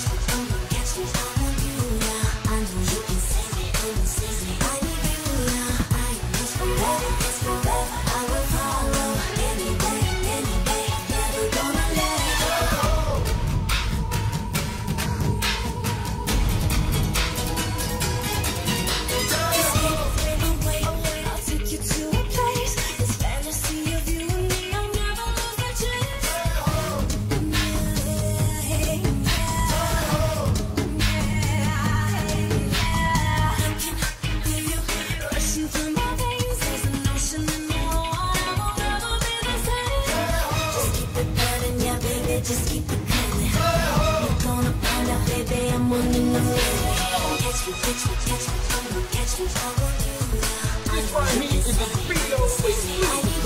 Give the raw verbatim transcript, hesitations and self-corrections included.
Just keep it coming. You're gonna find out, baby, I'm one in a million. Catch me, catch me, catch me, catch me, catch me, I want you now. This right here is a three oh eight.